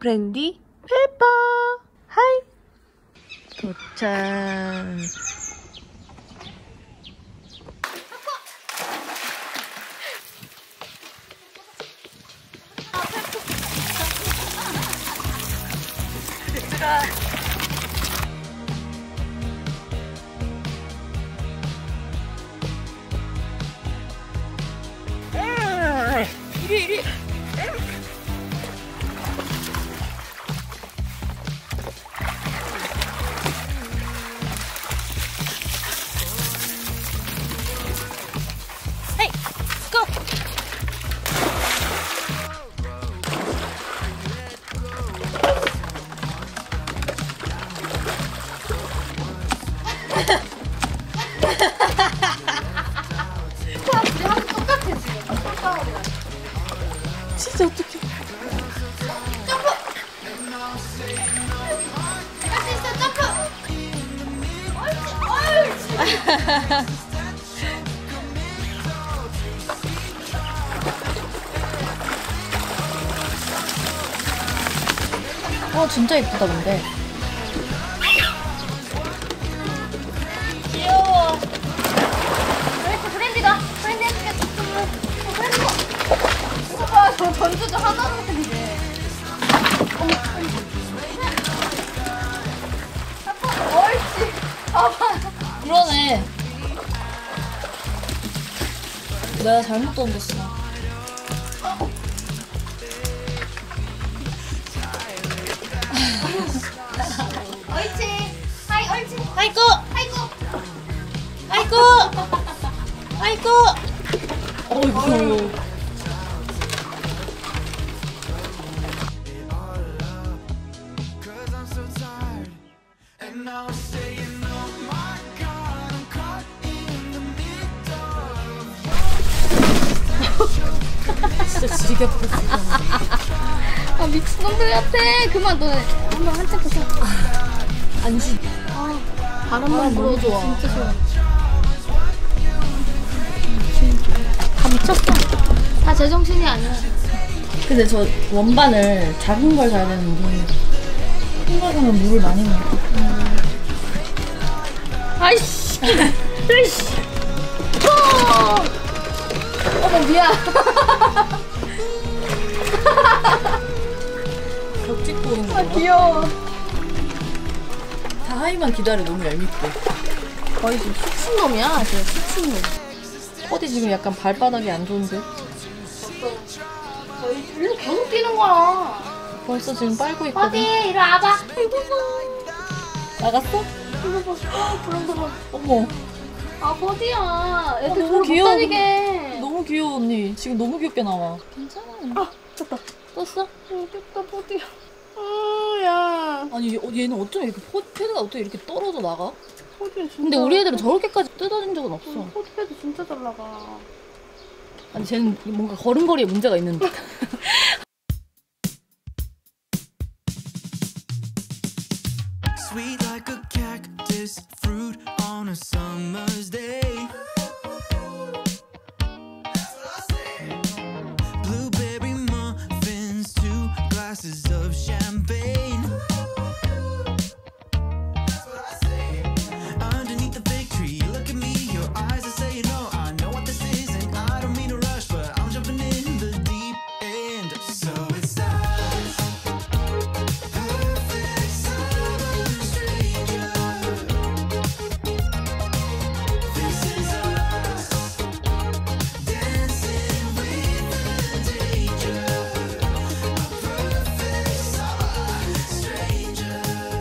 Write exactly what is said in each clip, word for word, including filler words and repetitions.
프렌디 페퍼. 하이. 도착. 얘들아. 이리 이리. 헤이, 고! 와, 우리 하고 똑같아 지금. 똑같아. 진짜 어떡해. 점프! 할 수 있어, 점프! 옳지, 옳지! 어, 진짜 예쁘다, 근데. 귀여워. 그렇지, 브랜디가. 브랜디 해줄게. 어, 브랜디가. 이거 봐, 저 던져도 하나도 못했는데. 어머, 옳지. 봐봐. 그러네. 내가 잘못 던졌어. 옳지. 하이, 옳지. 아이고! 아이고. 아이고! 아이고! 어이구. 진짜 지겹다. 아, 미친놈들 같아. 그만, 너 한번 한짝 보자. 안지. 아, 바람만 너무 좋아. 진짜 좋아. 다 미쳤어. 다 제정신이 아니야. 근데 저 원반을 작은 걸 사야 되는데 큰 걸 사면 물을 많이 먹어. 음. 아이씨. 아이씨. 어. 어머, 미안. 벽 찍고 오는 아, 거야. 귀여워. 다 하이만 기다려. 너무 얄밉대. 거의 지금 수친놈이야. 저 수친놈. 어디 지금 약간 발바닥이 안 좋은데? 저 일로 계속 뛰는 거야. 벌써 지금 빨고 있거든. 어디, 이리 와봐. 아이고, 나갔어? 이거 봐. 어, 그런 거 봐. 어머. 아, 버디야. 애들 너무 별로 귀여워. 못 다니게. 너무 귀여워 언니. 지금 너무 귀엽게 나와. 괜찮아. 아, 됐다. 떴어? 어, 됐다, 버디야. 아, 야. 아니 얘, 얘는 어쩜 이렇게 포, 패드가 어떻게 이렇게 떨어져 나가? 버디 진짜. 근데 우리 애들은 저렇게까지 뜯어진 적은 없어. 응, 포트패드 진짜 잘 나가. 아니 쟤는 뭔가 걸음걸이에 문제가 있는 듯. Sweet like a cactus, fruit on a summer's day. Blueberry muffins, two glasses of champagne. Underneath the fig tree, look at me, your eyes are saying no. I know what this is and I don't mean to rush, but I'm jumping in the deep end. So it's us, perfect summer stranger. This is us, dancing with the danger. A perfect summer stranger.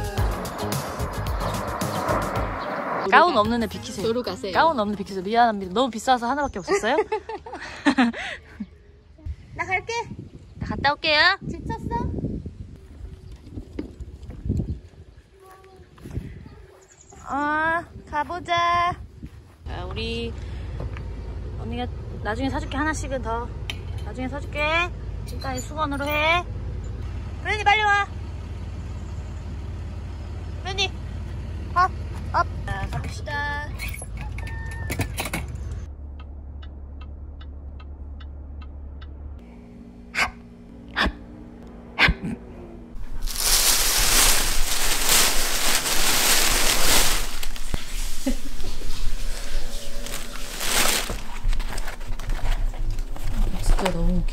가운 없는 애 비키세요. 저로 가세요. 가운 없는 애 비키세요. 미안합니다. 너무 비싸서 하나밖에 없었어요? 나 갈게. 나 갔다 올게요. 지쳤어? 어, 가보자. 자, 우리 언니가 나중에 사줄게. 하나씩은 더. 나중에 사줄게. 일단 수건으로 해. 브랜디 빨리 와. 브랜디 업, 업. 자, 갑시다.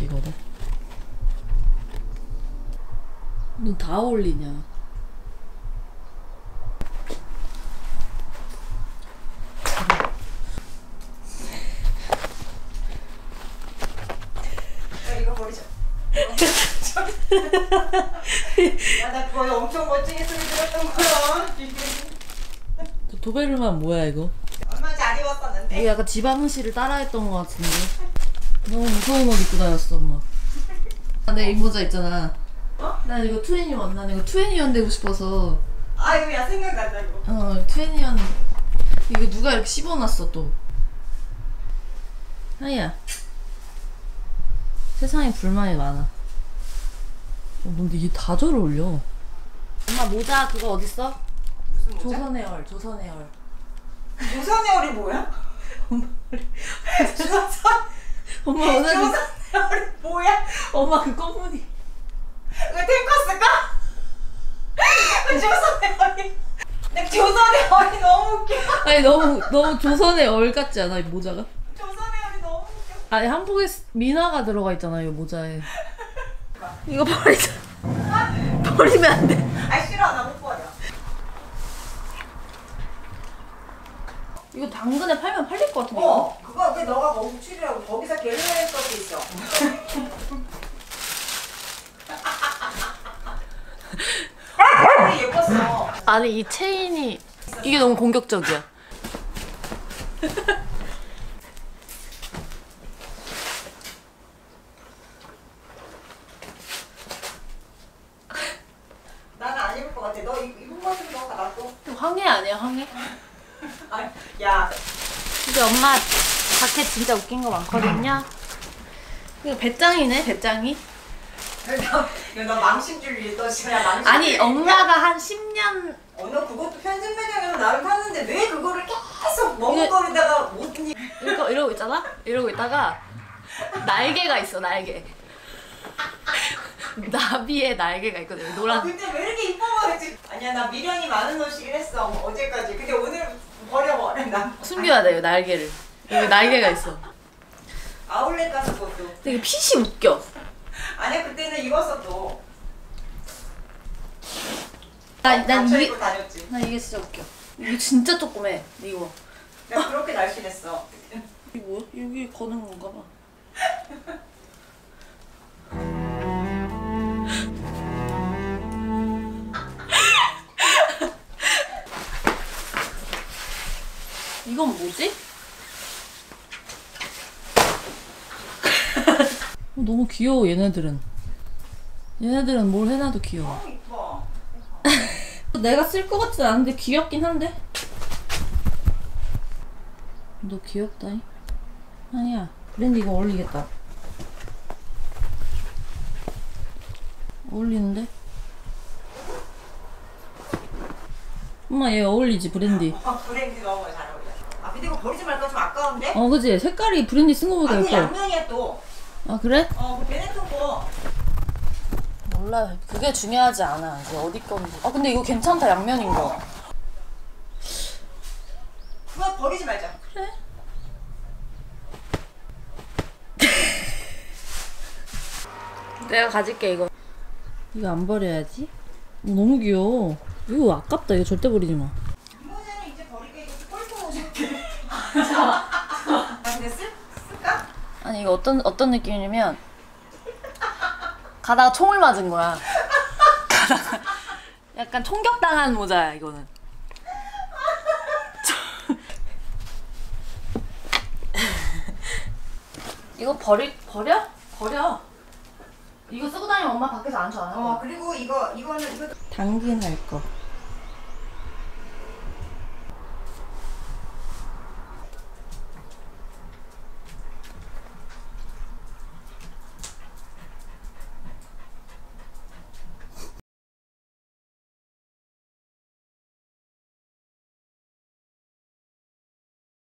느끼거든. 너 다 어울리냐? 이거 버리자. 야, 나 그거 엄청 멋지게 소리 들었던 거야. 도베르만 뭐야 이거? 얼마 잘 입었었는데. 이거 약간 지방시를 따라했던 것 같은데. 너무 무서운 옷 입고 다녔어 엄마. 내 이 모자 있잖아. 어? 난 이거 투애니원, 난 이거 투애니원 되고 싶어서. 아이고 야 생각난다 이거. 어 투애니원. 이거 누가 이렇게 씹어놨어 또. 하이야. 세상에 불만이 많아. 어, 근데 이게 다 잘 어울려. 엄마 모자 그거 어딨어? 무슨 모자? 조선의 얼, 조선의 얼. 조선의 얼이 뭐야? 조선 엄마 오늘 그, 조선의 얼이 뭐야? 엄마 그 검은이. 이거 탱커스가? 조선의 얼이. 내 조선의 얼이 너무 웃겨. 아니 너무 너무 조선의 얼 같지 않아 이 모자가? 조선의 얼이 너무 웃겨. 아니 한복에 스- 민화가 들어가 있잖아 이 모자에. 이거 버리자. 버리면 안 돼. 아 싫어 나 못 버려. 이거 당근에 팔면 팔릴 것 같은데. 어 그거 그 너가 거기 출이라고 거기서 게르는 것도 있어. 되게 예뻤어. 아니 이 체인이 이게 너무 공격적이야. 나는 안 입을 것 같아. 너 입- 입은 거 같으면 너가 놔둬. 황해 아니야 황해? 아, 야, 근데 엄마 자켓 진짜 웃긴 거 많거든요. 이거 배짱이네 배짱이. 너, 너 망신 줄 일, 너 진짜 망신. 아니 줄 엄마가 한 십 년 어, 너 그것도 편집 매장에서 나를 탔는데 왜 그거를 계속 머뭇거리다가 못 입? 이거 이러고 있잖아? 이러고 있다가 날개가 있어 날개. 나비의 날개가 있거든. 아, 노란. 근데 왜 이렇게 이뻐 보였지? 아니야, 나 미련이 많은 옷이긴 했어 어제까지. 근데 오늘 버려버려 나. 숨겨야 돼요 날개를. 여기 날개가 있어. 아울렛 가서 그것도. 되게 핏이 웃겨. 아니야, 그때는 입었어 또. 난, 난 맞춰 이게 입고 다녔지. 난 이게 진짜 웃겨. 이게 진짜 조그매 이거. 내가 그렇게 날씬했어. 이게 뭐야? 여기 거는 건가 봐. 이건 뭐지? 어, 너무 귀여워 얘네들은. 얘네들은 뭘 해놔도 귀여워. 너무 이뻐. 내가 쓸 것 같진 않은데 귀엽긴 한데. 너 귀엽다. 아니야. 브랜드 이거 어울리겠다. 어울리는데? 엄마 얘 어울리지 브랜디. 어, 브랜드 너무 잘 어울려. 아, 근데 이거 버리지 말까 좀 아까운데? 어 그치? 색깔이 브랜디 쓴 거보다 아, 그 예뻐. 양면이야 또. 아 그래? 어, 그 베네토 거. 몰라. 그게 중요하지 않아. 이제 어디 건지. 아 근데 이거 괜찮다 양면인 거. 그거 버리지 말자. 그래? 내가 가질게 이거. 이거 안 버려야지. 어, 너무 귀여워. 이거 아깝다. 이거 절대 버리지 마. 이 모자는 이제 버리게. 이거 꼴통 모자인데. 아, 근데 쓸, 쓸까? 아니 이거 어떤 어떤 느낌이냐면 가다가 총을 맞은 거야. 가다가 약간 총격당한 모자야 이거는. 이거 버리 버려? 버려. 이거 쓰고 다니면 엄마 밖에서 안 줘 안 어, 하고. 그리고 이거, 이거는, 이거. 당근 할 거.